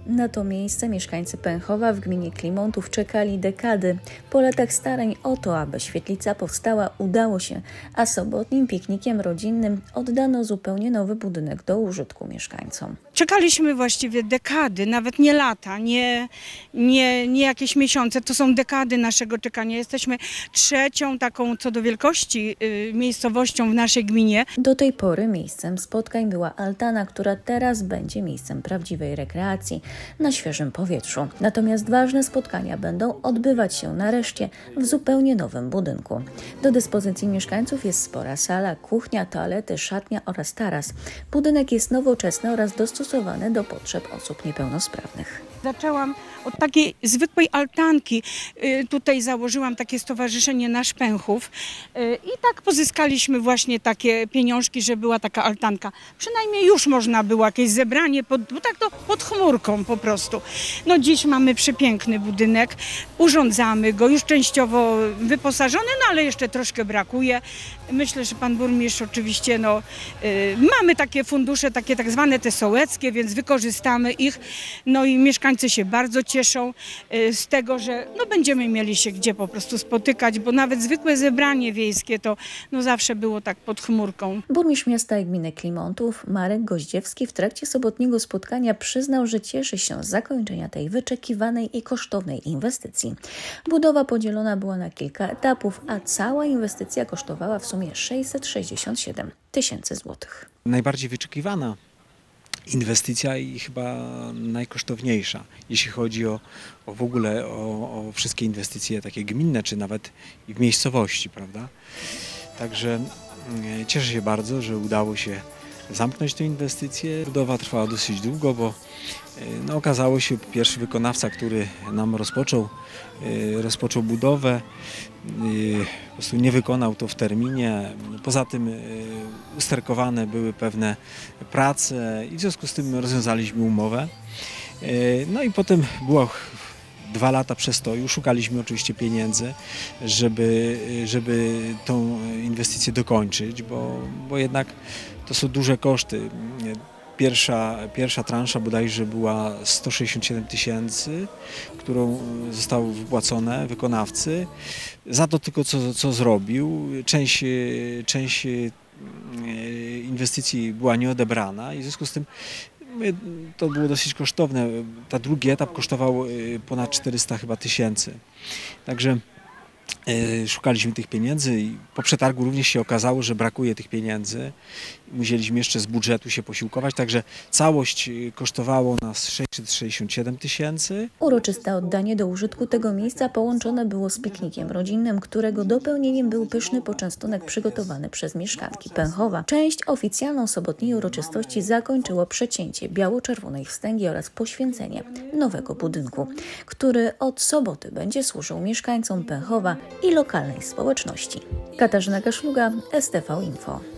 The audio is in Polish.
Na to miejsce mieszkańcy Pęchowa w gminie Klimontów czekali dekady. Po latach starań o to, aby świetlica powstała, udało się, a sobotnim piknikiem rodzinnym oddano zupełnie nowy budynek do użytku mieszkańcom. Czekaliśmy właściwie dekady, nawet nie lata, nie jakieś miesiące, to są dekady naszego czekania. Jesteśmy trzecią taką co do wielkości miejscowością w naszej gminie. Do tej pory miejscem spotkań była altana, która teraz będzie miejscem prawdziwej rekreacji na świeżym powietrzu. Natomiast ważne spotkania będą odbywać się nareszcie w zupełnie nowym budynku. Do dyspozycji mieszkańców jest spora sala, kuchnia, toalety, szatnia oraz taras. Budynek jest nowoczesny oraz dostosowany do potrzeb osób niepełnosprawnych. Zaczęłam od takiej zwykłej altanki. Tutaj założyłam takie stowarzyszenie Nasz Pęchów i tak pozyskaliśmy właśnie takie pieniążki, że była taka altanka. Przynajmniej już można było jakieś zebranie, bo tak to pod chmurką po prostu. No dziś mamy przepiękny budynek, urządzamy go, już częściowo wyposażony, no ale jeszcze troszkę brakuje. Myślę, że pan burmistrz oczywiście, mamy takie fundusze, takie tak zwane te sołeckie, więc wykorzystamy ich. No i mieszkańcy się bardzo cieszą z tego, że będziemy mieli się gdzie po prostu spotykać, bo nawet zwykłe zebranie wiejskie to zawsze było tak pod chmurką. Burmistrz miasta i gminy Klimontów Marek Goździewski w trakcie sobotniego spotkania przyznał, że cieszy się z zakończenia tej wyczekiwanej i kosztownej inwestycji. Budowa podzielona była na kilka etapów, a cała inwestycja kosztowała w sumie 667 tysięcy złotych. Najbardziej wyczekiwana inwestycja i chyba najkosztowniejsza, jeśli chodzi w ogóle o wszystkie inwestycje takie gminne, czy nawet i w miejscowości, prawda? Także cieszę się bardzo, że udało się zamknąć tę inwestycję. Budowa trwała dosyć długo, bo okazało się, pierwszy wykonawca, który nam rozpoczął budowę, po prostu nie wykonał to w terminie. Poza tym usterkowane były pewne prace i w związku z tym rozwiązaliśmy umowę. No i potem było 2 lata przestoju. Szukaliśmy oczywiście pieniędzy, żeby tą inwestycję dokończyć, bo jednak to są duże koszty. Pierwsza transza bodajże była 167 tysięcy, którą zostało wypłacone wykonawcy. Za to tylko co zrobił. Część inwestycji była nieodebrana i w związku z tym to było dosyć kosztowne. Ta drugi etap kosztował ponad 400 chyba tysięcy. Także szukaliśmy tych pieniędzy i po przetargu również się okazało, że brakuje tych pieniędzy. Musieliśmy jeszcze z budżetu się posiłkować, także całość kosztowało nas 667 tysięcy. Uroczyste oddanie do użytku tego miejsca połączone było z piknikiem rodzinnym, którego dopełnieniem był pyszny poczęstunek przygotowany przez mieszkanki Pęchowa. Część oficjalną sobotniej uroczystości zakończyło przecięcie biało-czerwonej wstęgi oraz poświęcenie nowego budynku, który od soboty będzie służył mieszkańcom Pęchowa i lokalnej społeczności. Katarzyna Kaszluga, STV Info.